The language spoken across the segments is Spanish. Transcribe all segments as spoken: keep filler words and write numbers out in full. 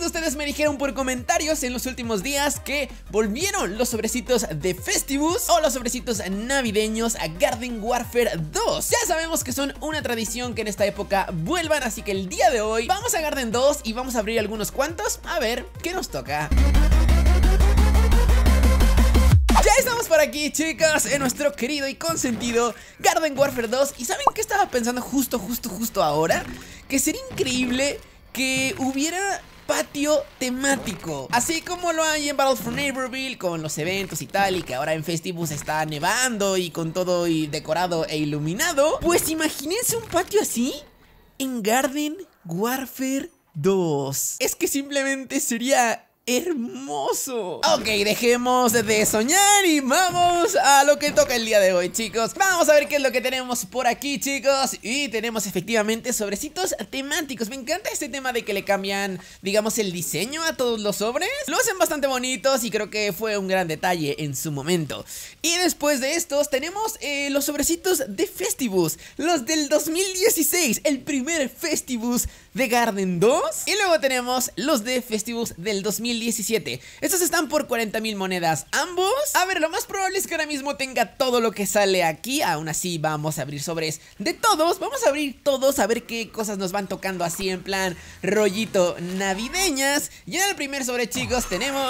de ustedes me dijeron por comentarios en los últimos días que volvieron los sobrecitos de Festivus o los sobrecitos navideños a Garden Warfare dos. Ya sabemos que son una tradición que en esta época vuelvan, así que el día de hoy vamos a Garden dos y vamos a abrir algunos cuantos. A ver, ¿qué nos toca? Ya estamos por aquí, chicos, en nuestro querido y consentido Garden Warfare dos. ¿Y saben qué estaba pensando justo, justo, justo ahora? Que sería increíble que hubiera patio temático, así como lo hay en Battle for Neighborville con los eventos y tal, y que ahora en Festivus está nevando y con todo y decorado e iluminado. Pues imagínense un patio así en Garden Warfare dos. Es que simplemente sería hermoso. Ok, dejemos de soñar y vamos a lo que toca el día de hoy, chicos. Vamos a ver qué es lo que tenemos por aquí, chicos. Y tenemos efectivamente sobrecitos temáticos. Me encanta este tema de que le cambian, digamos, el diseño a todos los sobres. Lo hacen bastante bonitos y creo que fue un gran detalle en su momento. Y después de estos tenemos eh, los sobrecitos de Festivus, los del dos mil dieciséis, el primer Festivus de Garden dos. Y luego tenemos los de Festivus del dos mil diecisiete. Estos están por cuarenta mil monedas ambos. A ver, lo más probable es que ahora mismo tenga todo lo que sale aquí. Aún así vamos a abrir sobres de todos. Vamos a abrir todos a ver qué cosas nos van tocando así en plan rollito navideñas. Y en el primer sobre, chicos, tenemos...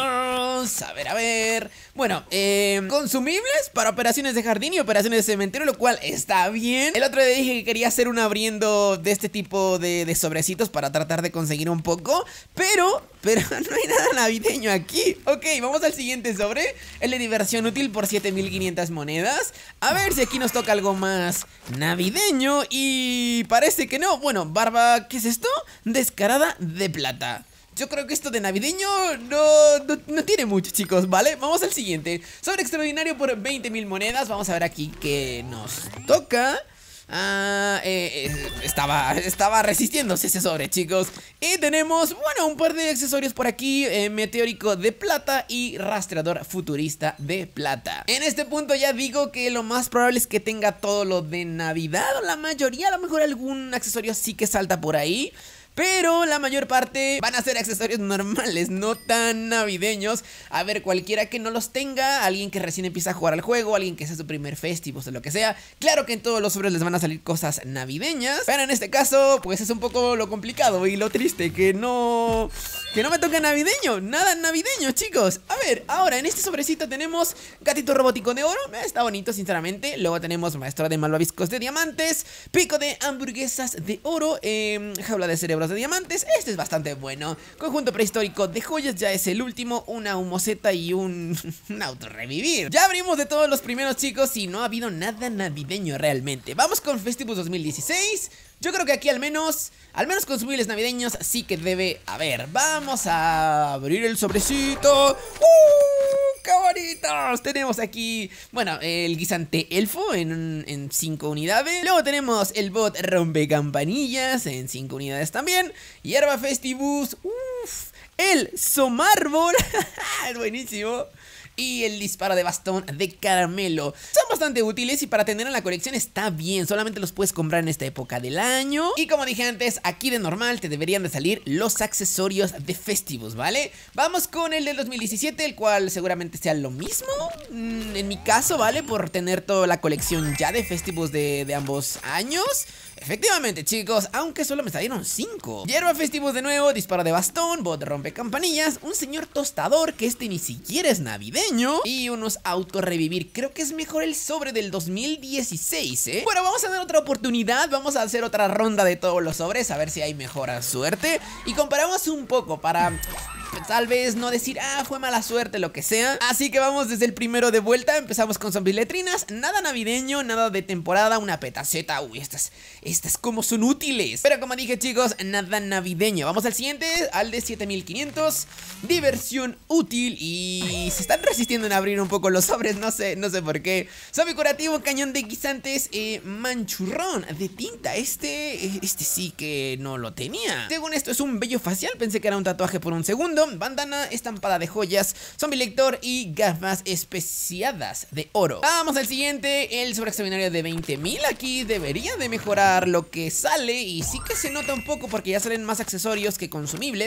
A ver, a ver... Bueno, eh, consumibles para operaciones de jardín y operaciones de cementerio, lo cual está bien. El otro día dije que quería hacer un abriendo de este tipo de, de sobrecitos para tratar de conseguir un poco, pero... Pero no hay nada navideño aquí. Ok, vamos al siguiente sobre. El de diversión útil por siete mil quinientas monedas. A ver si aquí nos toca algo más navideño. Y parece que no. Bueno, barba, ¿qué es esto? Descarada de plata. Yo creo que esto de navideño no, no, no tiene mucho, chicos, ¿vale? Vamos al siguiente. Sobre extraordinario por veinte mil monedas. Vamos a ver aquí qué nos toca. Ah, eh, eh, estaba, estaba resistiéndose ese sobre, chicos. Y tenemos, bueno, un par de accesorios por aquí, eh, meteórico de plata y rastreador futurista de plata. En este punto ya digo que lo más probable es que tenga todo lo de Navidad, o la mayoría, a lo mejor algún accesorio sí que salta por ahí. Pero la mayor parte van a ser accesorios normales, no tan navideños. A ver, cualquiera que no los tenga, alguien que recién empieza a jugar al juego, alguien que sea su primer Festivus o lo que sea. Claro que en todos los sobres les van a salir cosas navideñas, pero en este caso, pues es un poco lo complicado y lo triste, que no... Que no me toca navideño, nada navideño, chicos. A ver, ahora en este sobrecito tenemos gatito robótico de oro, está bonito sinceramente. Luego tenemos maestro de malvaviscos de diamantes, pico de hamburguesas de oro, eh, jaula de cerebros de diamantes. Este es bastante bueno. Conjunto prehistórico de joyas, ya es el último, una humoseta y un, un auto revivir. Ya abrimos de todos los primeros, chicos, y no ha habido nada navideño realmente. Vamos con Festivus dos mil dieciséis. Yo creo que aquí al menos, al menos consumibles navideños sí que debe haber. Vamos a abrir el sobrecito. ¡Uh! ¡Qué bonitos! Tenemos aquí, bueno, el guisante elfo en cinco unidades. Luego tenemos el bot rompecampanillas en cinco unidades también. Hierba Festivus. Uff. El Somarbol. Es buenísimo. Y el disparo de bastón de caramelo. Son bastante útiles y para tener en la colección está bien. Solamente los puedes comprar en esta época del año. Y como dije antes, aquí de normal te deberían de salir los accesorios de Festivus, ¿vale? Vamos con el del dos mil diecisiete, el cual seguramente sea lo mismo. mm, En mi caso, ¿vale? Por tener toda la colección ya de Festivus de, de ambos años. Efectivamente, chicos, aunque solo me salieron cinco. Hierba Festivus de nuevo, disparo de bastón, bot rompe campanillas, un señor tostador, que este ni siquiera es navideño, y unos auto revivir. Creo que es mejor el sobre del dos mil dieciséis, ¿eh? Bueno, vamos a dar otra oportunidad, vamos a hacer otra ronda de todos los sobres, a ver si hay mejor suerte. Y comparamos un poco para... tal vez no decir, ah, fue mala suerte, lo que sea. Así que vamos desde el primero de vuelta. Empezamos con zombies letrinas. Nada navideño, nada de temporada. Una petaceta. Uy, estas, estas como son útiles. Pero como dije, chicos, nada navideño. Vamos al siguiente, al de siete mil quinientos. Diversión útil. Y se están resistiendo en abrir un poco los sobres. No sé, no sé por qué. Zombie curativo, cañón de guisantes, eh, manchurrón de tinta. Este, este sí que no lo tenía. Según esto es un vello facial. Pensé que era un tatuaje por un segundo. Bandana estampada de joyas, zombie lector y gafas especiadas de oro. Vamos al siguiente, el sobre extraordinario de veinte mil. Aquí debería de mejorar lo que sale y sí que se nota un poco porque ya salen más accesorios que consumibles.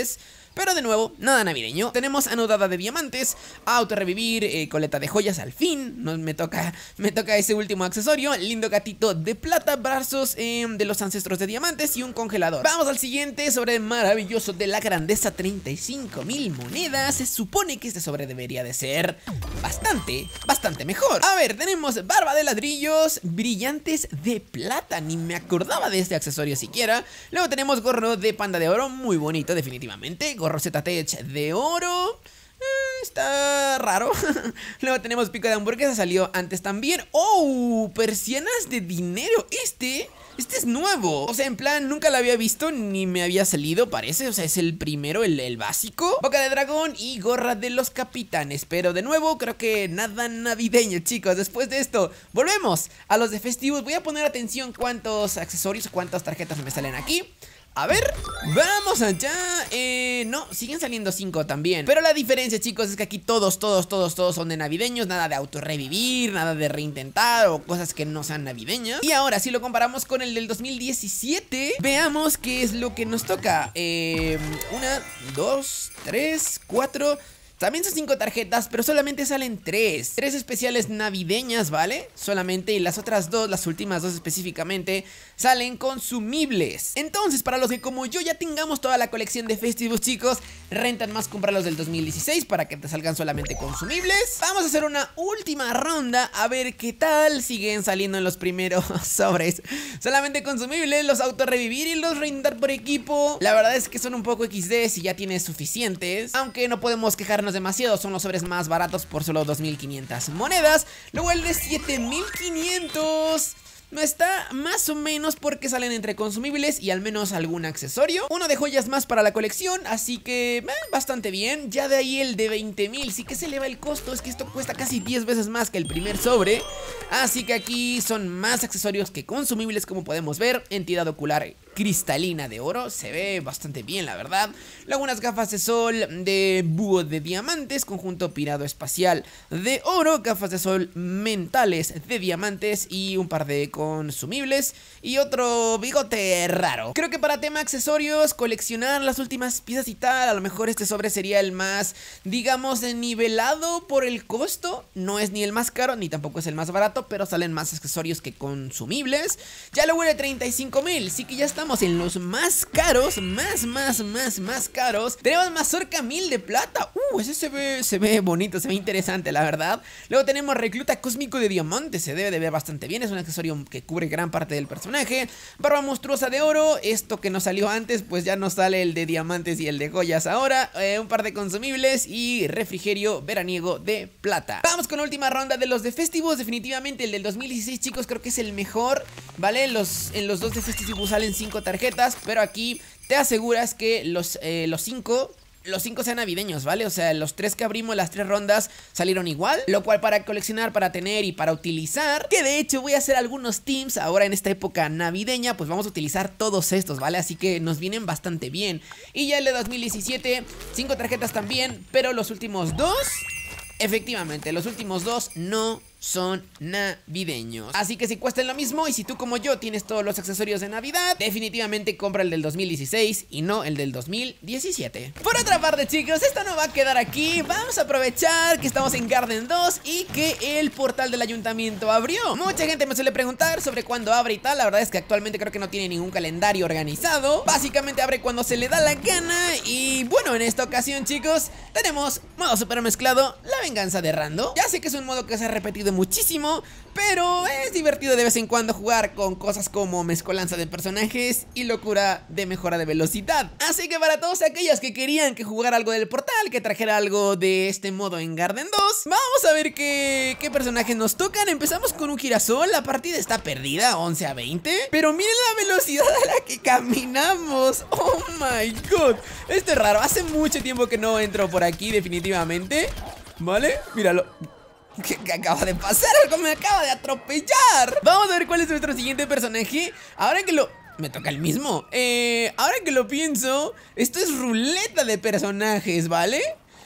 pero de nuevo, nada navideño. Tenemos anudada de diamantes, auto revivir, eh, coleta de joyas al fin. No, me toca me toca ese último accesorio. Lindo gatito de plata, brazos eh, de los ancestros de diamantes y un congelador. Vamos al siguiente sobre maravilloso de la grandeza, treinta y cinco mil monedas. Se supone que este sobre debería de ser bastante, bastante mejor. A ver, tenemos barba de ladrillos, brillantes de plata. Ni me acordaba de este accesorio siquiera. Luego tenemos gorro de panda de oro, muy bonito definitivamente. Gorro Z-Tech de oro. Eh, está raro. Luego tenemos pico de hamburguesa, salió antes también. ¡Oh! Persianas de dinero. Este... Este es nuevo, o sea, en plan, nunca lo había visto ni me había salido, parece. O sea, es el primero, el, el básico. Boca de dragón y gorra de los capitanes. Pero de nuevo, creo que nada navideño, chicos. Después de esto, volvemos a los de festivos. Voy a poner atención cuántos accesorios o cuántas tarjetas me salen aquí. A ver, vamos allá. Eh, no, siguen saliendo cinco también. Pero la diferencia, chicos, es que aquí todos, todos, todos, todos son de navideños. Nada de autorrevivir, nada de reintentar o cosas que no sean navideñas. Y ahora, si lo comparamos con el del dos mil diecisiete, veamos qué es lo que nos toca. Eh, una, dos, tres, cuatro... También son cinco tarjetas, pero solamente salen tres. Tres especiales navideñas, ¿vale? Solamente, y las otras dos, las últimas dos específicamente, salen consumibles. Entonces, para los que como yo ya tengamos toda la colección de festivos, chicos, rentan más comprar los del dos mil dieciséis para que te salgan solamente consumibles. Vamos a hacer una última ronda a ver qué tal siguen saliendo en los primeros sobres. Solamente consumibles, los auto revivir y los rentar por equipo. La verdad es que son un poco equis de si ya tienes suficientes, aunque no podemos quejarnos demasiado, son los sobres más baratos por solo dos mil quinientas monedas. Luego el de siete mil quinientos no está más o menos porque salen entre consumibles y al menos algún accesorio. Uno de joyas más para la colección, así que eh, bastante bien. Ya de ahí el de veinte mil, sí que se eleva el costo, es que esto cuesta casi diez veces más que el primer sobre. Así que aquí son más accesorios que consumibles, como podemos ver. Entidad ocular cristalina de oro, se ve bastante bien, la verdad. Luego unas gafas de sol de búho de diamantes, conjunto pirado espacial de oro, gafas de sol mentales de diamantes y un par de consumibles y otro bigote raro. Creo que para tema accesorios, coleccionar las últimas piezas y tal, a lo mejor este sobre sería el más, digamos, nivelado por el costo. No es ni el más caro ni tampoco es el más barato, pero salen más accesorios que consumibles. Ya luego el de treinta y cinco mil, sí que ya estamos en los más caros, más, más, más, más caros. Tenemos mazorca mil de plata. Uh, ese se ve, se ve bonito, se ve interesante, la verdad. Luego tenemos recluta cósmico de diamante, se debe de ver bastante bien, es un accesorio que cubre gran parte del personaje. Barba monstruosa de oro, esto que nos salió antes, pues ya nos sale el de diamantes y el de joyas ahora. Eh, un par de consumibles y refrigerio veraniego de plata. Vamos con la última ronda de los de festivos. Definitivamente el del dos mil dieciséis, chicos, creo que es el mejor, ¿vale? Los, en los dos de festivos salen cinco tarjetas, pero aquí te aseguras que los, eh, los cinco... Los cinco sean navideños, ¿vale? O sea, los tres que abrimos, las tres rondas salieron igual, lo cual para coleccionar, para tener y para utilizar, que de hecho voy a hacer algunos teams ahora en esta época navideña, pues vamos a utilizar todos estos, ¿vale? Así que nos vienen bastante bien. Y ya el de dos mil diecisiete, cinco tarjetas también, pero los últimos dos... Efectivamente, los últimos dos no son navideños, así que si cuestan lo mismo y si tú como yo tienes todos los accesorios de Navidad, definitivamente compra el del dos mil dieciséis y no el del dos mil diecisiete. Por otra parte, chicos, esto no va a quedar aquí. Vamos a aprovechar que estamos en Garden dos y que el portal del ayuntamiento abrió. Mucha gente me suele preguntar sobre cuándo abre y tal. La verdad es que actualmente creo que no tiene ningún calendario organizado. Básicamente abre cuando se le da la gana. Y bueno, en esta ocasión, chicos, tenemos modo super mezclado, la venganza de Rando. Ya sé que es un modo que se ha repetido muchísimo, pero es divertido de vez en cuando jugar con cosas como mezcolanza de personajes y locura de mejora de velocidad. Así que para todos aquellos que querían que jugara algo del portal, que trajera algo de este modo en Garden dos, vamos a ver qué, qué personajes nos tocan. Empezamos con un girasol, la partida está perdida, once a veinte, pero miren la velocidad a la que caminamos. Oh my god, esto es raro, hace mucho tiempo que no entro por aquí definitivamente. Vale, míralo. ¿Qué, ¿Qué acaba de pasar? Algo me acaba de atropellar. Vamos a ver cuál es nuestro siguiente personaje. Ahora que lo... Me toca el mismo. Eh, ahora que lo pienso, esto es ruleta de personajes, ¿vale?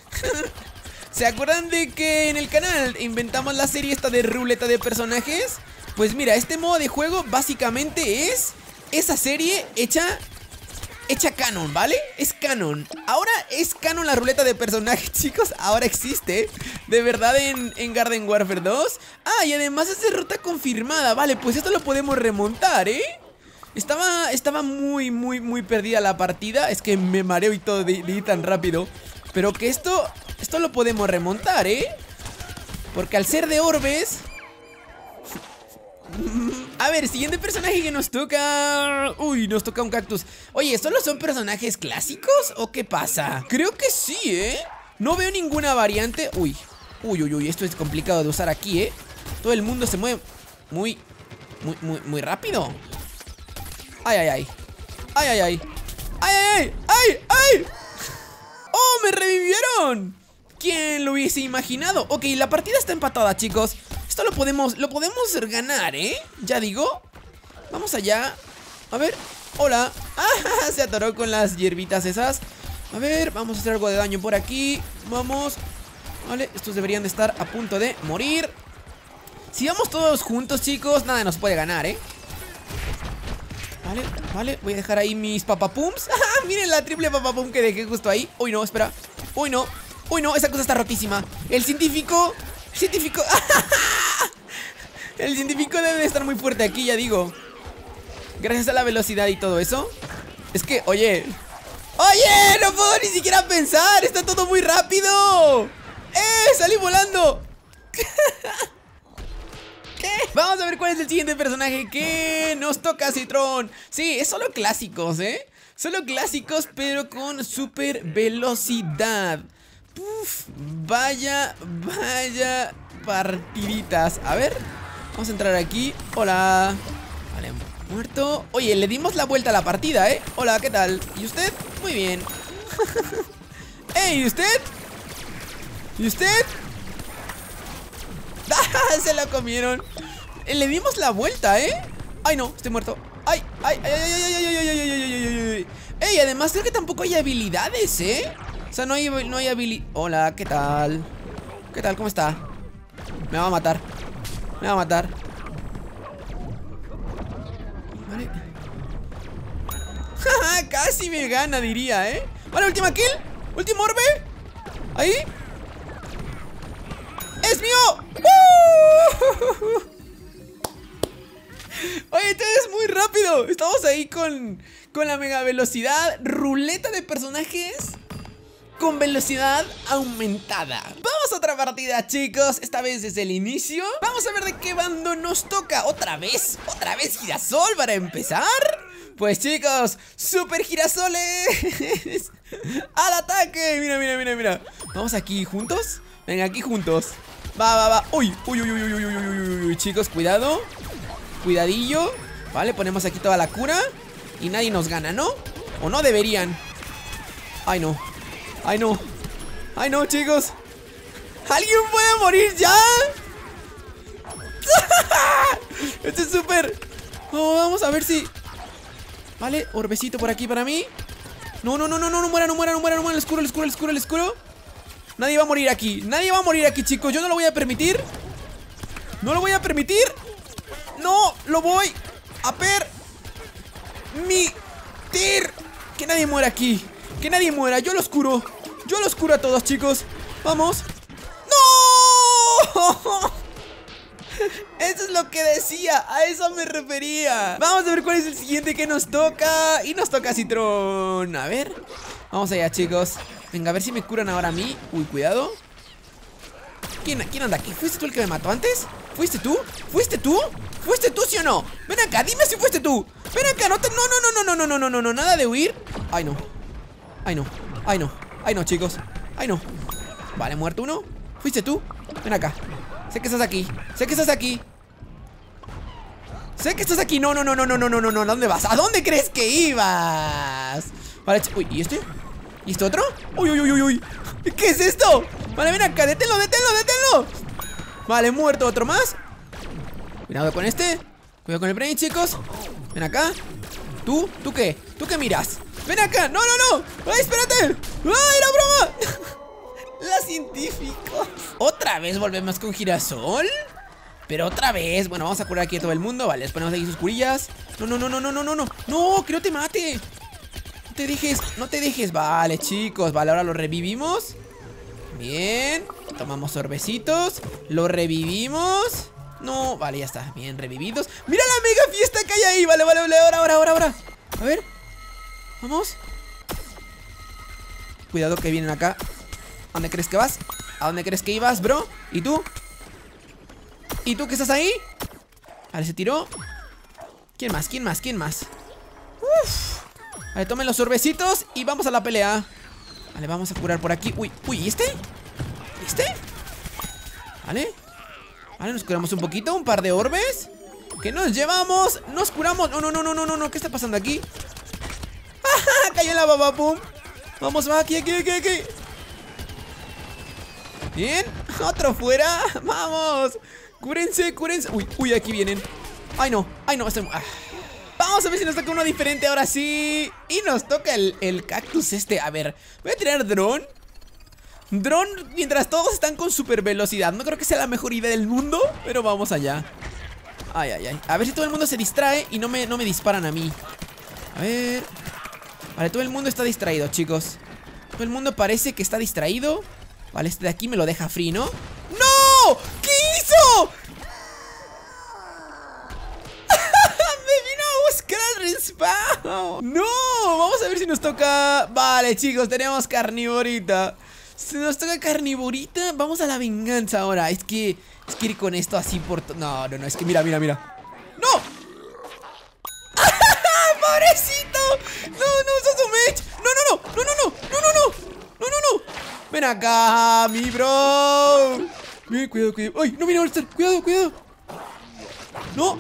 ¿Se acuerdan de que en el canal inventamos la serie esta de ruleta de personajes? Pues mira, este modo de juego básicamente es esa serie hecha hecha canon, ¿vale? Es canon. Ahora es canon la ruleta de personajes, chicos. Ahora existe, de verdad, en, en Garden Warfare dos. Ah, y además es derrota confirmada. Vale, pues esto lo podemos remontar, ¿eh? Estaba, estaba muy, muy, muy perdida la partida. Es que me mareo y todo de, de ir tan rápido. Pero que esto, esto lo podemos remontar, ¿eh? Porque al ser de orbes... A ver, siguiente personaje que nos toca... Uy, nos toca un cactus. Oye, ¿solo son personajes clásicos o qué pasa? Creo que sí, ¿eh? No veo ninguna variante. Uy, uy, uy, uy, esto es complicado de usar aquí, ¿eh? Todo el mundo se mueve muy, muy, muy, muy rápido. Ay, ay, ay. Ay, ay, ay. Ay, ay, ay, ay. ¡Oh, me revivieron! ¿Quién lo hubiese imaginado? Ok, la partida está empatada, chicos. Esto lo podemos, lo podemos ganar, ¿eh? Ya digo. Vamos allá. A ver, hola. Ah, se atoró con las hierbitas esas. A ver, vamos a hacer algo de daño por aquí. Vamos. Vale, estos deberían de estar a punto de morir. Si vamos todos juntos, chicos, nada nos puede ganar, ¿eh? Vale, vale, voy a dejar ahí mis papapums. Miren la triple papapum que dejé justo ahí. Uy, no, espera. Uy, no. Uy, no, esa cosa está rotísima. El científico... Científico... El científico debe de estar muy fuerte aquí, ya digo. Gracias a la velocidad y todo eso. Es que, oye... ¡Oye! No puedo ni siquiera pensar. Está todo muy rápido. ¡Eh! ¡Salí volando! ¿Qué? Vamos a ver cuál es el siguiente personaje que nos toca, Citrón. Sí, es solo clásicos, ¿eh? Solo clásicos, pero con super velocidad. Uf, vaya, vaya partiditas. A ver, vamos a entrar aquí. Hola. Vale, muerto. Oye, le dimos la vuelta a la partida, ¿eh? Hola, ¿qué tal? ¿Y usted? Muy bien. ¡Ey! ¿Y usted? ¿Y usted? Se lo comieron. Le dimos la vuelta, ¿eh? Ay, no, estoy muerto. Ay, ay, ay, ay, ay, ay, ay, ay, ay, ay, ay, ay. Ey, además creo que tampoco hay habilidades, ¿eh? O sea, no hay, no hay habilidad. Hola, ¿qué tal? ¿Qué tal? ¿Cómo está? Me va a matar. Me va a matar. Vale. Casi me gana, diría, ¿eh? Vale, última kill. Último orbe. Ahí. ¡Es mío! ¡Uh! Oye, esto es muy rápido. Estamos ahí con, con la mega velocidad. Ruleta de personajes con velocidad aumentada. Vamos a otra partida, chicos. Esta vez desde el inicio. Vamos a ver de qué bando nos toca. ¿Otra vez? ¿Otra vez girasol para empezar? Pues chicos, super girasoles. ¡Al ataque! Mira, mira, mira, mira. Vamos aquí juntos. Venga, aquí juntos. Va, va, va. Uy, uy, uy, uy, uy, uy, uy, uy, uy. Chicos, cuidado. Cuidadillo. Vale, ponemos aquí toda la cura. Y nadie nos gana, ¿no? O no deberían. Ay, no. Ay, no. Ay, no, chicos. ¿Alguien puede morir ya? Este es súper. Oh, vamos a ver si... Vale, orbecito por aquí para mí. No, no, no, no, no, no muera, no muera, no muera, no muera. El escuro, el escuro, el escuro, el escuro. Nadie va a morir aquí. Nadie va a morir aquí, chicos. Yo no lo voy a permitir. No lo voy a permitir. No, lo voy a permitir. Que nadie muera aquí. Que nadie muera. Yo los curo. Yo los curo a todos, chicos. Vamos. ¡No! Eso es lo que decía. A eso me refería. Vamos a ver cuál es el siguiente que nos toca. Y nos toca Citrón. A ver. Vamos allá, chicos. Venga, a ver si me curan ahora a mí. Uy, cuidado. ¿Quién, ¿Quién anda aquí? ¿Fuiste tú el que me mató antes? ¿Fuiste tú? ¿Fuiste tú? ¿Fuiste tú, sí o no? Ven acá, dime si fuiste tú. Ven acá, no te... No, no, no, no, no, no, no, no, no, nada de huir. Ay, no. Ay, no. Ay, no. Ay, no, chicos. Ay, no. Vale, muerto uno. ¿Fuiste tú? Ven acá. Sé que estás aquí. Sé que estás aquí. Sé que estás aquí. No, no, no, no, no, no, no, no, no. ¿A dónde vas? ¿A dónde crees que ibas? Vale, uy, ¿y este? ¿Y este otro? Uy, uy, uy, uy, uy. ¿Qué es esto? Vale, ven acá, deténlo, deténlo, deténlo. Vale, muerto, otro más. Cuidado con este. Cuidado con el brain, chicos. Ven acá. ¿Tú? ¿Tú qué? ¿Tú qué miras? Ven acá, no, no, no. Ay, espérate. Ay, la broma. La científico. ¿Otra vez volvemos con girasol? Pero otra vez. Bueno, vamos a curar aquí a todo el mundo. Vale, les ponemos aquí sus curillas. No, no, no, no, no, no, no, no. No, que no te mate. No te dejes, no te dejes. Vale, chicos, vale, ahora lo revivimos. Bien, tomamos sorbecitos. Lo revivimos. No, vale, ya está, bien, revividos. ¡Mira la mega fiesta que hay ahí! Vale, vale, vale, ahora, ahora, ahora, ahora. A ver, vamos. Cuidado que vienen acá. ¿A dónde crees que vas? ¿A dónde crees que ibas, bro? ¿Y tú? ¿Y tú que estás ahí? Vale, se tiró. ¿Quién más? ¿Quién más? ¿Quién más? Uf. Vale, tomen los sorbecitos y vamos a la pelea. Vale, vamos a curar por aquí. Uy, uy, ¿y este? ¿Y este? Vale. Vale, nos curamos un poquito, un par de orbes. ¿Qué nos llevamos? Nos curamos. No, no, no, no, no, no, no. ¿Qué está pasando aquí? ¡Ah! Cayó la baba, pum. Vamos, va, aquí, aquí, aquí, aquí. Bien, otro fuera. Vamos. Cúrense, cúrense. Uy, uy, aquí vienen. Ay, no, ay, no, estoy... ah. Vamos a ver si nos toca uno diferente ahora sí. Y nos toca el, el cactus este. A ver, voy a tirar dron. Dron mientras todos están con super velocidad. No creo que sea la mejor idea del mundo, pero vamos allá. Ay, ay, ay. A ver si todo el mundo se distrae y no me, no me disparan a mí. A ver. Vale, todo el mundo está distraído, chicos. Todo el mundo parece que está distraído. Vale, este de aquí me lo deja free, ¿no? ¡No! ¿Qué hizo? ¡No! Vamos a ver si nos toca... Vale, chicos, tenemos carnivorita. Si nos toca carnivorita, vamos a la venganza ahora. Es que... Es que ir con esto así por... No, no, no, es que mira, mira, mira. ¡No! ¡Pobrecito! ¡No, no, sos un mech! ¡No, no, no! ¡No, no, no! ¡No, no, no! ¡No, no, no! ¡Ven acá, mi bro! Bien, cuidado, cuidado. ¡Ay, no, mira, All-Star! ¡Cuidado, cuidado! ¡No!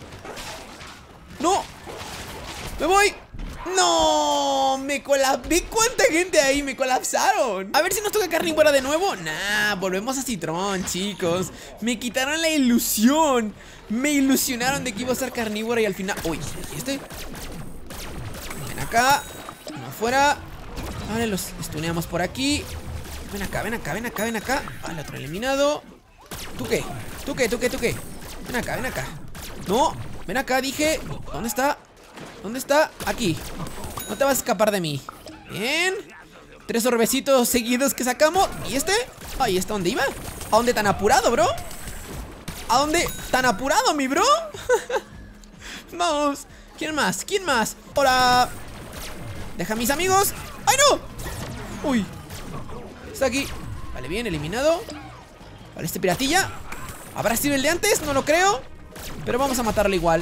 ¡No! ¡Me voy! ¡No! Me colapsé. ¿Cuánta gente ahí? Me colapsaron. A ver si nos toca carnívora de nuevo. Nah, volvemos a Citrón, chicos. Me quitaron la ilusión. Me ilusionaron de que iba a ser carnívora y al final... Uy, ¿y este? Ven acá. Uno afuera. Vale, los stuneamos por aquí. Ven acá, ven acá, ven acá, ven acá. Vale, otro eliminado. ¿Tú qué? ¿Tú qué? ¿Tú qué? ¿Tú qué? Ven acá, ven acá. No, ven acá, dije. ¿Dónde está? ¿Dónde está? Aquí. No te vas a escapar de mí. Bien. Tres orbecitos seguidos que sacamos. ¿Y este? Ay, ¿este dónde iba? ¿A dónde tan apurado, bro? ¿A dónde tan apurado, mi bro? Vamos. ¿Quién más? ¿Quién más? Hola. Deja a mis amigos. ¡Ay, no! Uy. Está aquí. Vale, bien, eliminado. Vale, este piratilla. ¿Habrá sido el de antes? No lo creo. Pero vamos a matarlo igual.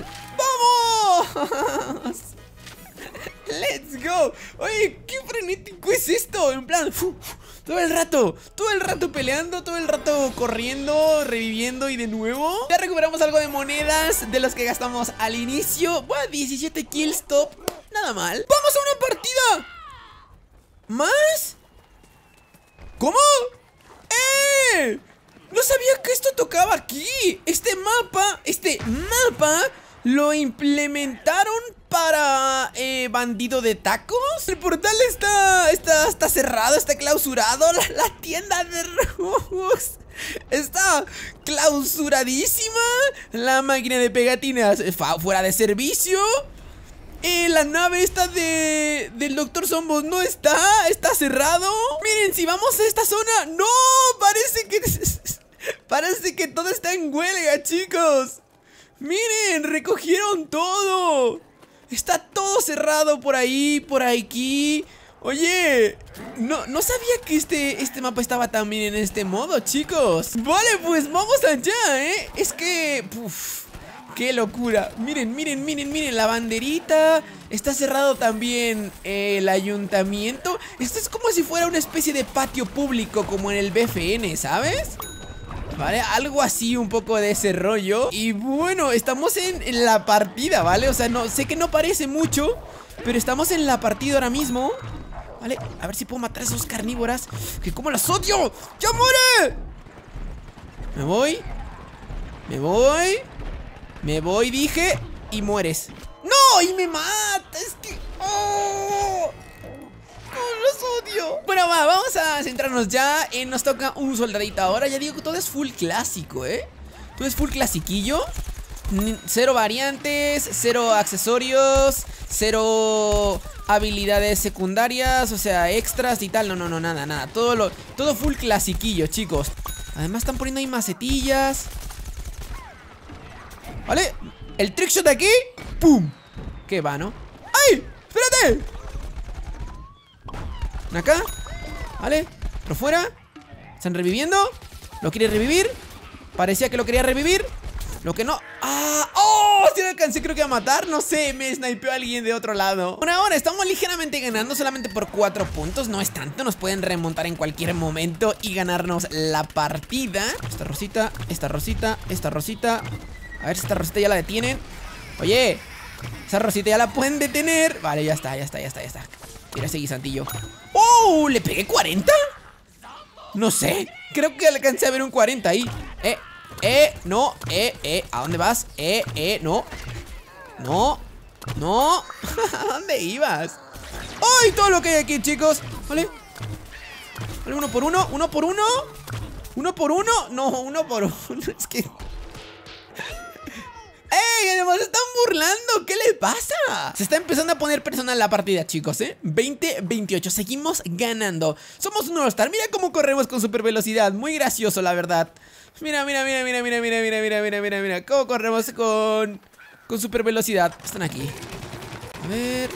¡Vamos! ¡Let's go! Oye, qué frenético es esto. En plan, fu, fu, todo el rato, todo el rato peleando, todo el rato corriendo, reviviendo y de nuevo. Ya recuperamos algo de monedas de los que gastamos al inicio. Bueno, diecisiete kills top. Nada mal. ¡Vamos a una partida! ¿Más? ¿Cómo? ¡Eh! No sabía que esto tocaba aquí. Este mapa, este mapa lo implementaron para eh, bandido de tacos. El portal está, está, está cerrado, está clausurado. La, la tienda de Robux está clausuradísima. La máquina de pegatinas fuera de servicio. Eh, la nave esta de del doctor Zombos no está, está cerrado. Miren, si vamos a esta zona, no, parece que parece que todo está en huelga, chicos. Miren, recogieron todo. Está todo cerrado por ahí, por aquí. Oye, no, no sabía que este, este mapa estaba también en este modo, chicos. Vale, pues vamos allá, ¿eh? Es que... Uf, ¡qué locura! Miren, miren, miren, miren, la banderita. Está cerrado también eh, el ayuntamiento. Esto es como si fuera una especie de patio público, como en el B F N, ¿sabes? Vale, algo así, un poco de ese rollo. Y bueno, estamos en, en la partida, ¿vale? O sea, no, sé que no parece mucho, pero estamos en la partida ahora mismo. Vale, a ver si puedo matar a esos carnívoras, que como las odio. ¡Ya muere! Me voy. Me voy. Me voy, dije. Y mueres. ¡No! ¡Y me mata! Es que... ¡oh! ¡Los odio! Bueno, va, vamos a centrarnos ya. eh, Nos toca un soldadito ahora. Ya digo que todo es full clásico, ¿eh? Todo es full clasiquillo. Cero variantes, cero accesorios, cero habilidades secundarias, o sea, extras y tal. No, no, no, nada, nada. Todo lo, todo full clasiquillo, chicos. Además están poniendo ahí macetillas. ¿Vale? El trickshot de aquí. ¡Pum! ¿Qué va, no? ¡Ay! ¡Espérate! Acá. ¿Vale? Por fuera. ¿Están reviviendo? ¿Lo quiere revivir? Parecía que lo quería revivir. Lo que no... ¡Ah! ¡Oh! Si lo alcancé creo que a matar. No sé, me snipeó a alguien de otro lado. Por ahora estamos ligeramente ganando, solamente por cuatro puntos. No es tanto, nos pueden remontar en cualquier momento y ganarnos la partida. Esta rosita, esta rosita, esta rosita. A ver si esta rosita ya la detienen. Oye, esa rosita ya la pueden detener. Vale, ya está, ya está, ya está, ya está. Mira ese guisantillo. ¡Oh! ¿Le pegué cuarenta? No sé, creo que alcancé a ver un cuarenta ahí. Eh, eh, no, eh, eh ¿a dónde vas? Eh, eh, no. No, no. ¿A dónde ibas? ¡Ay! Todo lo que hay aquí, chicos. Vale. Vale, uno por uno, uno por uno. Uno por uno. No, uno por uno. Es que... ¡Ey! ¡Nos están burlando! ¿Qué les pasa? Se está empezando a poner personal la partida, chicos, ¿eh? veinte veintiocho, seguimos ganando. Somos un All-Star, mira cómo corremos con super velocidad. Muy gracioso, la verdad. Mira, mira, mira, mira, mira, mira, mira, mira, mira, mira, mira. Cómo corremos con... Con super velocidad. Están aquí. A ver...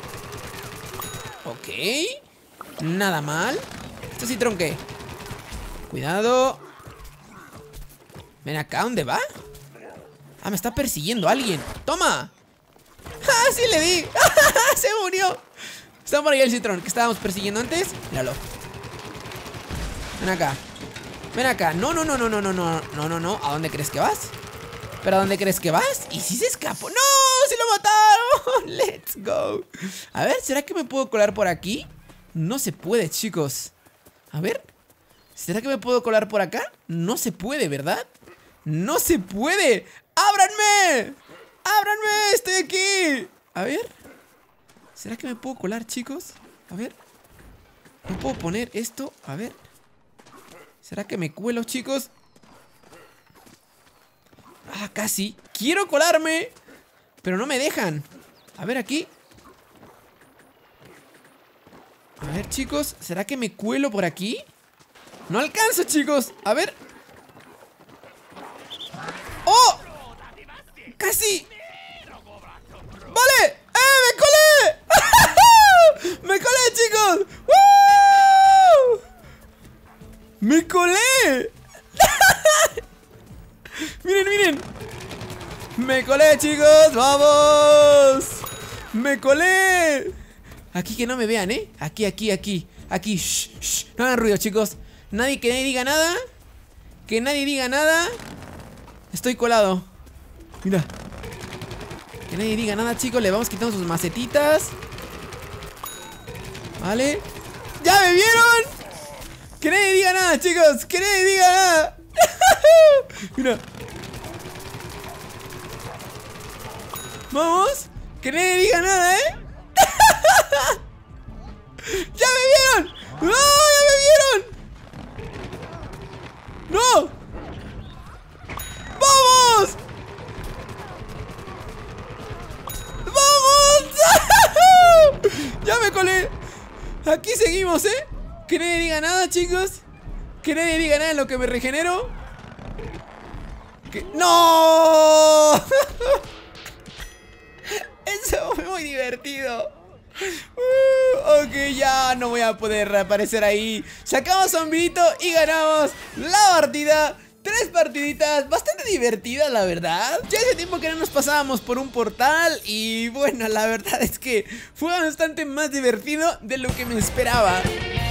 Ok. Nada mal. Esto sí tronqué. Cuidado. Ven acá, ¿dónde va? Ah, me está persiguiendo alguien. ¡Toma! ¡Ah, sí le di! ¡Se murió! Está por ahí el Citrón que estábamos persiguiendo antes. Míralo. Ven acá. Ven acá. No, no, no, no, no, no, no, no, no, no. ¿A dónde crees que vas? ¿Pero a dónde crees que vas? ¿Y si se escapó? ¡No! ¡Sí lo mataron! ¡Let's go! A ver, ¿será que me puedo colar por aquí? No se puede, chicos. A ver. ¿Será que me puedo colar por acá? No se puede, ¿verdad? ¡No se puede! ¡Ábranme! ¡Ábranme! ¡Estoy aquí! A ver. ¿Será que me puedo colar, chicos? A ver. ¿No puedo poner esto? A ver. ¿Será que me cuelo, chicos? Ah, casi. ¡Quiero colarme! Pero no me dejan. A ver, aquí. A ver, chicos. ¿Será que me cuelo por aquí? No alcanzo, chicos. A ver. ¡Oh! ¡Casi! ¡Vale! ¡Eh! ¡Me colé! ¡Me colé, chicos! ¡Woo! ¡Me colé! ¡Miren, miren! ¡Me colé, chicos! ¡Vamos! ¡Me colé! Aquí que no me vean, ¿eh? Aquí, aquí, aquí. Aquí. Shh, shh. No hagan ruido, chicos. Nadie, que nadie diga nada. Que nadie diga nada. Estoy colado. Mira. Que nadie diga nada, chicos. Le vamos quitando sus macetitas. Vale. ¡Ya me vieron! Que nadie diga nada, chicos. Que nadie diga nada. Mira. Vamos. Que nadie diga nada, ¿eh? ¡Ya me vieron! ¡No! ¡Ya me vieron! ¡No! ¡Vamos! ¡Vamos! ¡Ya me colé! Aquí seguimos, ¿eh? Que nadie diga nada, chicos. Que nadie diga nada en lo que me regenero. ¿Qué? ¡No! Eso fue muy divertido. Uh, ok, ya no voy a poder reaparecer ahí. Sacamos zombito y ganamos la partida. Tres partiditas, bastante divertidas, la verdad. Ya hace tiempo que no nos pasábamos por un portal. Y bueno, la verdad es que fue bastante más divertido de lo que me esperaba.